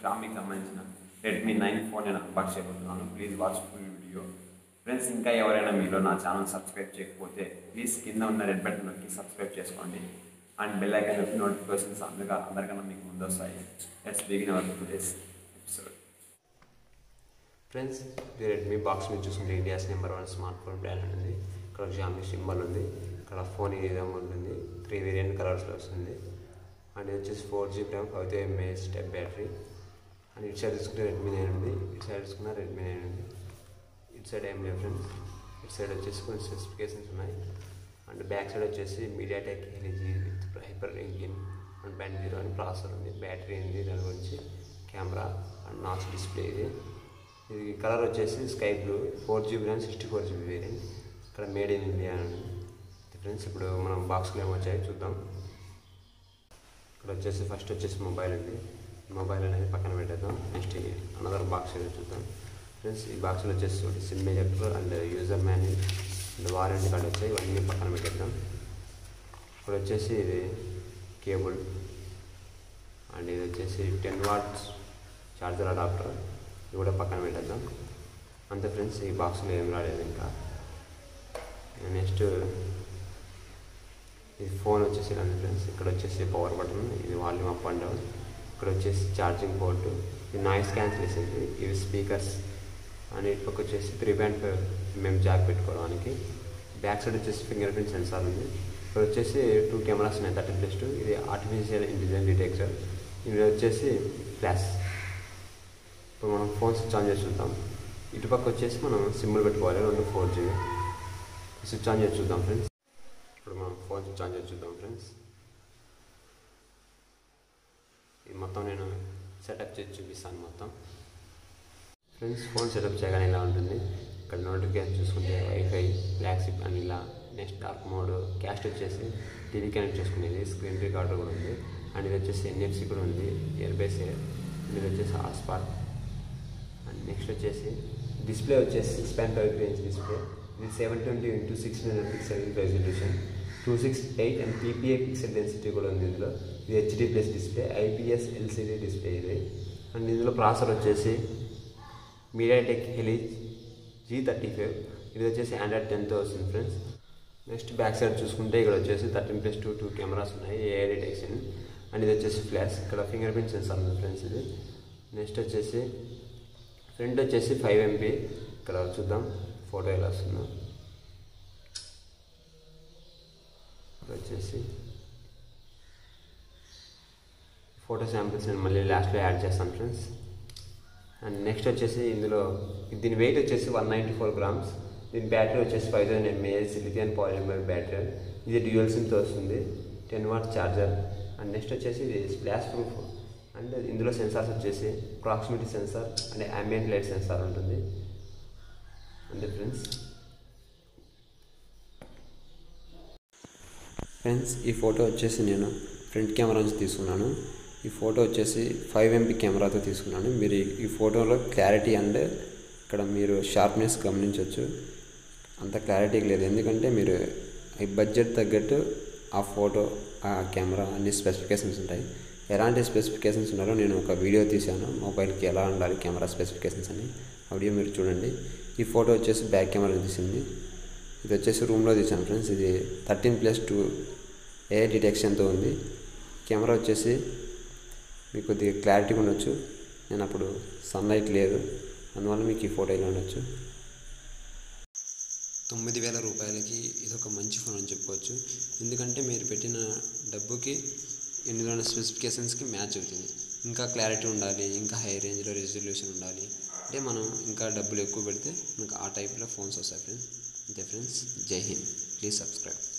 షామీకి సంబంధించిన Redmi 9 phone నేను unbox చేయబోతున్నాను. Please watch full video. Friends, ఇంకా ఎవరైనా మీలో నా ఛానల్ సబ్స్క్రైబ్ చేయకపోతే ప్లీజ్ కింద ఉన్న రెడ్ బటన్ నొక్కి సబ్స్క్రైబ్ చేసుకోండి అండ్ బెల్ ఐకాన్ నొక్కి నోటిఫికేషన్స్ అందరికన్నా మీకు ముందు వస్తాయి. Let's begin our today's episode. Friends, ఇది రెడ్మీ బాక్స్ మీద చూసుకుంటే India's number 1 smart phone brand ఉంది. ఇక్కడ షామీ సింబల్ ఉంది. ఇక్కడ ఫోన్ ఈ విధంగా ఉంటుంది. 3 వేరియంట్ కలర్స్లో వస్తుంది. అండ్ ఇది వచ్చేసి 4GB RAM 5 mAh స్టెప్ బ్యాటరీ. అండ్ ఇటు సైడ్ చూసుకుంటే Redmi 9 ఉంది. ఇటు సైడ్ చూసుకున్న Redmi 9 ఉంది. ఇటు సైడ్ ఏం లేదు ఫ్రెండ్స్. ఇటు సైడ్ వచ్చేసి కొన్ని స్పెసిఫికేషన్స్ ఉన్నాయి. అండ్ బ్యాక్ సైడ్ వచ్చేసి MediaTek LG with hyper engine 1.0 అని ప్రాసెసర్ ఉంది. బ్యాటరీ ఉంది. దాని గురించి కెమెరా అండ్ నాచ్ డిస్ప్లే ఇది కలర్ వచ్చేసి sky blue. 4GB RAM 64GB variant. ఇక్కడ మేడ్ ఇన్ ఇండియా అని ఫ్రెండ్స్. ఇప్పుడు మనం బాక్స్లో ఏమొచ్చాయో చూద్దాం. ఇక్కడ వచ్చేసి ఫస్ట్ వచ్చేసి మొబైల్ ఉంది. మొబైల్ అనేది పక్కన పెట్టేద్దాం. నెక్స్ట్ అనదర్ బాక్స్ ఏదో చూద్దాం ఫ్రెండ్స్. ఈ బాక్స్లో వచ్చేసి SIM ejector and user manual and warranty card వచ్చాయి. ఇవన్నీ పక్కన పెట్టేద్దాం. ఇప్పుడు వచ్చేసి ఇది కేబుల్ అండ్ ఇది వచ్చేసి 10 watts ఛార్జర్ అడాప్టర్. ఇది కూడా పక్కన పెట్టేద్దాం. అంతే ఫ్రెండ్స్, ఈ బాక్స్లో ఏం రాలేదు ఇంకా. నెక్స్ట్ ఇది ఫోన్ వచ్చేసి ఇలా ఫ్రెండ్స్. ఇక్కడ వచ్చేసి పవర్ బటన్, ఇది వాల్యూమ్ అప్ అండ్ డౌన్. ఇక్కడ వచ్చేసి ఛార్జింగ్ పోర్టు, ఇది నాయిస్ క్యాన్సిలేషన్, ఇవి స్పీకర్స్. అండ్ ఇటు పక్క వచ్చేసి 3.5mm జాక్ పెట్టుకోవడానికి. బ్యాక్ సైడ్ వచ్చేసి ఫింగర్ ప్రింట్ సెన్సార్ ఉంది. ఇక్కడ వచ్చేసి 2 కెమెరాస్ ఉన్నాయి 13+2. ఇది ఆర్టిఫిషియల్ ఇంటెలిజెన్స్ డిటెక్టర్. ఇది వచ్చేసి ఫ్లాష్. ఇప్పుడు మనం ఫోన్ స్విచ్ ఆన్ చేసి చూద్దాం. ఇటుపక్క వచ్చేసి మనం సిమ్లు పెట్టుకోవాలి 2 4G. స్విచ్ ఆన్ చేసి చూద్దాం ఫ్రెండ్స్. ఇప్పుడు మనం ఫోన్ స్విచ్ ఆన్ చేసి చూద్దాం ఫ్రెండ్స్. ఇది మొత్తం నేను సెటప్ చేసి చూపిస్తాను మొత్తం ఫ్రెండ్స్. ఫోన్ సెటప్ చేయగానే ఇలా ఉంటుంది. ఇక్కడ నోటిఫికేషన్ చూసుకుంటే వైఫై, ఫ్లాగ్షిప్ అని ఇలా. నెక్స్ట్ డార్క్ మోడ్, క్యాస్ట్ వచ్చేసి టీవీ కనెక్ట్ చేసుకునేది, స్క్రీన్ రికార్డర్ కూడా ఉంది. అండ్ ఇది వచ్చేసి NFC కూడా ఉంది, ఇయర్ బేస్ ఇయర్. ఇది వచ్చేసి హాట్స్పాట్. అండ్ నెక్స్ట్ వచ్చేసి డిస్ప్లే వచ్చేసి 6.5 inch డిస్ప్లే. ఇది 720x600 pixel resolution, 268 and PPI pixel density కూడా ఉంది ఇందులో. ఇది HD+ display, IPS LCD display ఇది. అండ్ ఇందులో ప్రాసెసర్ వచ్చేసి మీడియాటెక్ ఎల్జీ G35. ఇది వచ్చేసి Android 10తో వస్తుంది ఫ్రెండ్స్. నెక్స్ట్ బ్యాక్ సైడ్ చూసుకుంటే ఇక్కడ వచ్చేసి 13+2 2 కెమెరాస్ ఉన్నాయి, AI డిటెక్షన్. అండ్ ఇది వచ్చేసి ఫ్లాష్. ఇక్కడ ఫింగర్ ప్రింట్ సెన్సార్ ఉంది ఫ్రెండ్స్ ఇది. నెక్స్ట్ వచ్చేసి ఫ్రంట్ వచ్చేసి 5MP. ఇక్కడ చూద్దాం ఫోటో ఎలా వస్తుందో. వచ్చేసి ఫోటో శాంపిల్స్ నేను మళ్ళీ లాస్ట్లో యాడ్ చేస్తాను ఫ్రెండ్స్. అండ్ నెక్స్ట్ వచ్చేసి ఇందులో దీని వెయిట్ వచ్చేసి 194 grams. దీని బ్యాటరీ వచ్చేసి 5000 mAh లిథియం పాలిమర్ బ్యాటరీ. ఇది డ్యూయల్ సిమ్తో వస్తుంది, 10 watts ఛార్జర్. అండ్ నెక్స్ట్ వచ్చేసి ఇది స్ప్లాష్ ప్రూఫ్. అండ్ ఇందులో సెన్సార్స్ వచ్చేసి proximity sensor and ambient light sensor ఉంటుంది. అంతే ఫ్రెండ్స్. ఈ ఫోటో వచ్చేసి నేను ఫ్రంట్ కెమెరా నుంచి తీసుకున్నాను. ఈ ఫోటో వచ్చేసి 5MP కెమెరాతో తీసుకున్నాను. మీరు ఈ ఫోటోలో క్లారిటీ అండ్ ఇక్కడ మీరు షార్ప్నెస్ గమనించవచ్చు. అంత క్లారిటీ లేదు, ఎందుకంటే మీరు ఈ బడ్జెట్ తగ్గట్టు ఆ ఫోటో, ఆ కెమెరా అన్ని స్పెసిఫికేషన్స్ ఉంటాయి. ఎలాంటి స్పెసిఫికేషన్స్ ఉన్నారో నేను ఒక వీడియో తీశాను, మొబైల్కి ఎలా ఉండాలి కెమెరా స్పెసిఫికేషన్స్ అని. ఆ వీడియో మీరు చూడండి. ఈ ఫోటో వచ్చేసి బ్యాక్ కెమెరా తీసింది. ఇది వచ్చేసి రూమ్లో తీసాను ఫ్రెండ్స్. ఇది 13+2 AI డిటెక్షన్తో ఉంది. కెమెరా వచ్చేసి మీకు కొద్దిగా క్లారిటీ ఉండొచ్చు. నేను అప్పుడు సన్లైట్ లేదు, అందువల్ల మీకు ఈ ఫోటో ఇలా ఉండొచ్చు. 9000 రూపాయలకి ఇది ఒక మంచి ఫోన్ అని చెప్పుకోవచ్చు. ఎందుకంటే మీరు పెట్టిన డబ్బుకి ఇందులోని స్పెసిఫికేషన్స్కి మ్యాచ్ అవుతుంది. ఇంకా క్లారిటీ ఉండాలి, ఇంకా హై రేంజ్లో రెజల్యూషన్ ఉండాలి అంటే మనం ఇంకా డబ్బులు ఎక్కువ పెడితే మనకు ఆ టైప్లో ఫోన్స్ వస్తాయి ఫ్రెండ్స్. అంతే ఫ్రెండ్స్, జై హింద్. Please subscribe.